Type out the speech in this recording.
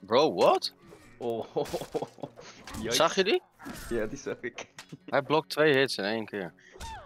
Bro, what? Oh. Zag je die? Ja, die zag ik. Hij blokt 2 hits in 1 keer.